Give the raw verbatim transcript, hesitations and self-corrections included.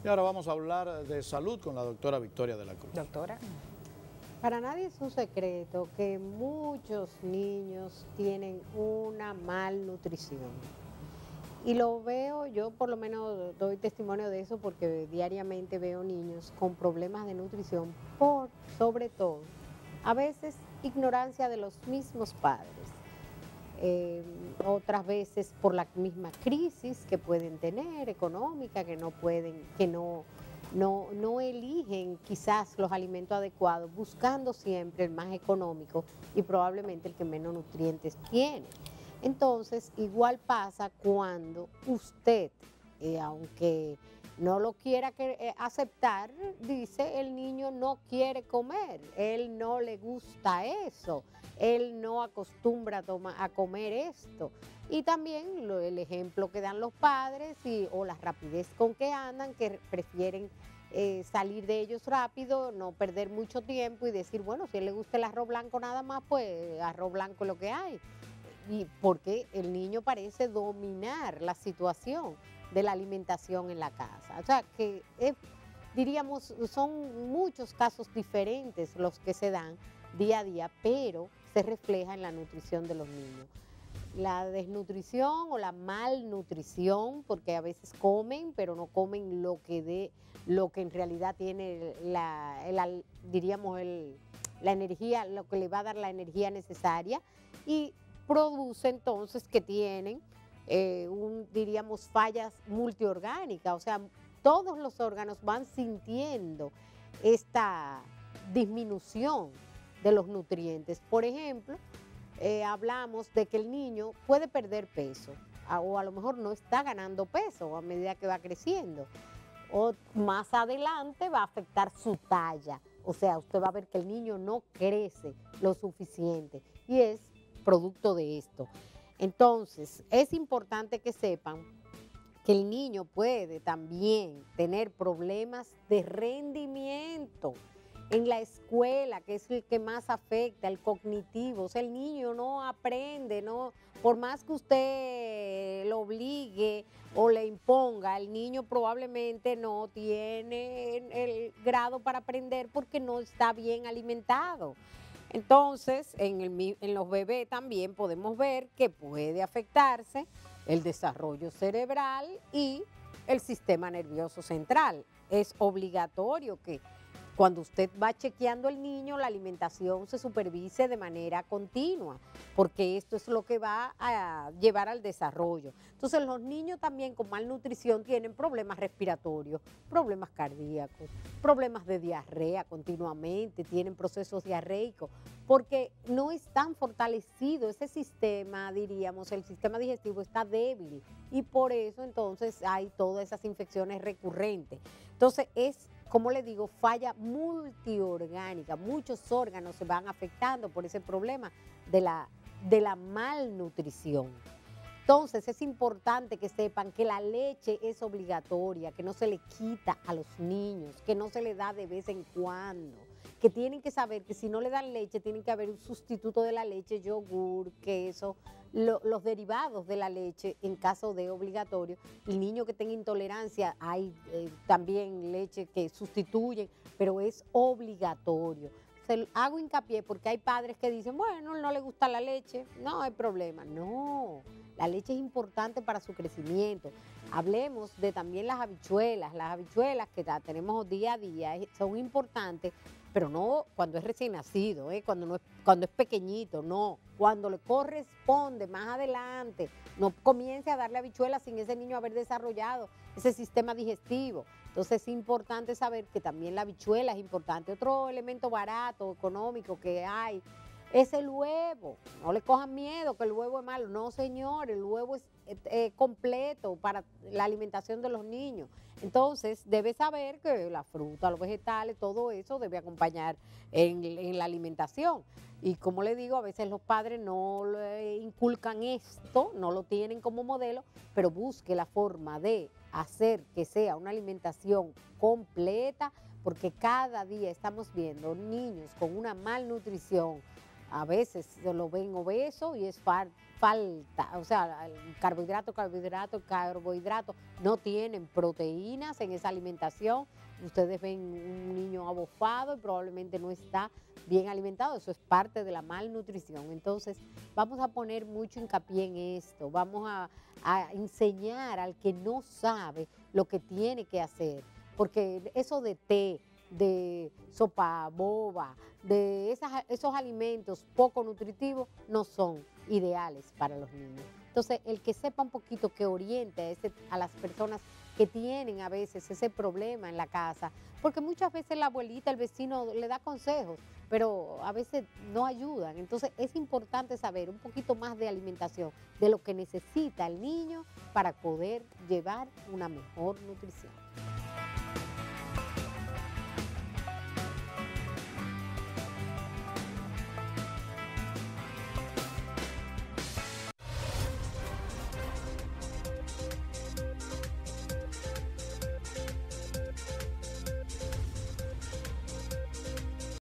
Y ahora vamos a hablar de salud con la doctora Victoria de la Cruz. Doctora. Para nadie es un secreto que muchos niños tienen una malnutrición. Y lo veo, yo por lo menos doy testimonio de eso porque diariamente veo niños con problemas de nutrición por, sobre todo, a veces ignorancia de los mismos padres. Eh, otras veces por la misma crisis que pueden tener económica, que no pueden, que no, no, no eligen quizás los alimentos adecuados, buscando siempre el más económico y probablemente el que menos nutrientes tiene. Entonces, igual pasa cuando usted, eh, aunque no lo quiera que, eh, aceptar, dice el niño no quiere comer, él no le gusta eso, él no acostumbra a, toma, a comer esto. Y también lo, el ejemplo que dan los padres y, o la rapidez con que andan, que prefieren eh, salir de ellos rápido, no perder mucho tiempo y decir, bueno, si a él le gusta el arroz blanco nada más, pues arroz blanco es lo que hay. Y porque el niño parece dominar la situación de la alimentación en la casa. O sea, que es, diríamos, son muchos casos diferentes los que se dan día a día, pero se refleja en la nutrición de los niños. La desnutrición o la malnutrición, porque a veces comen, pero no comen lo que, de, lo que en realidad tiene la, el, diríamos, el, la energía, lo que le va a dar la energía necesaria, y produce entonces que tienen, eh, un, diríamos, fallas multiorgánicas, o sea, todos los órganos van sintiendo esta disminución de los nutrientes. Por ejemplo, eh, hablamos de que el niño puede perder peso, a, o a lo mejor no está ganando peso a medida que va creciendo, o más adelante va a afectar su talla, o sea, usted va a ver que el niño no crece lo suficiente, y es producto de esto. Entonces, es importante que sepan que el niño puede también tener problemas de rendimiento en la escuela, que es el que más afecta, el cognitivo. O sea, el niño no aprende, no, por más que usted lo obligue o le imponga, el niño probablemente no tiene el grado para aprender porque no está bien alimentado. Entonces, en, el, en los bebés también podemos ver que puede afectarse el desarrollo cerebral y el sistema nervioso central. Es obligatorio que cuando usted va chequeando al niño, la alimentación se supervise de manera continua, porque esto es lo que va a llevar al desarrollo. Entonces, los niños también con malnutrición tienen problemas respiratorios, problemas cardíacos, problemas de diarrea continuamente, tienen procesos diarreicos, porque no están fortalecidos ese sistema, diríamos, el sistema digestivo está débil y por eso entonces hay todas esas infecciones recurrentes. Entonces, es, como le digo, falla multiorgánica, muchos órganos se van afectando por ese problema de la, de la malnutrición. Entonces es importante que sepan que la leche es obligatoria, que no se le quita a los niños, que no se le da de vez en cuando, que tienen que saber que si no le dan leche tienen que haber un sustituto de la leche, yogur, queso, lo, los derivados de la leche en caso de obligatorio. El niño que tenga intolerancia, hay eh, también leche que sustituyen, pero es obligatorio. Se, hago hincapié porque hay padres que dicen, bueno, no le gusta la leche, no hay problema. No, la leche es importante para su crecimiento. Hablemos de también las habichuelas. Las habichuelas que tenemos día a día son importantes, pero no cuando es recién nacido, ¿eh? cuando, no es, cuando es pequeñito, no. Cuando le corresponde más adelante, no comience a darle habichuelas sin ese niño haber desarrollado ese sistema digestivo. Entonces es importante saber que también la habichuela es importante. Otro elemento barato, económico que hay es el huevo. No le cojan miedo que el huevo es malo. No, señor, el huevo es eh, completo para la alimentación de los niños. Entonces, debe saber que la fruta, los vegetales, todo eso debe acompañar en, en la alimentación. Y como le digo, a veces los padres no le inculcan esto, no lo tienen como modelo, pero busque la forma de hacer que sea una alimentación completa, porque cada día estamos viendo niños con una malnutrición. A veces se lo ven obeso y es falta, o sea, el carbohidrato, carbohidrato, carbohidrato, no tienen proteínas en esa alimentación. Ustedes ven un niño abofado y probablemente no está bien alimentado, eso es parte de la malnutrición. Entonces, vamos a poner mucho hincapié en esto, vamos a, a enseñar al que no sabe lo que tiene que hacer, porque eso de té, de sopa boba, de esas, esos alimentos poco nutritivos no son ideales para los niños. Entonces, el que sepa un poquito, que oriente a, ese, a las personas que tienen a veces ese problema en la casa, porque muchas veces la abuelita, el vecino le da consejos, pero a veces no ayudan. Entonces, es importante saber un poquito más de alimentación, de lo que necesita el niño para poder llevar una mejor nutrición.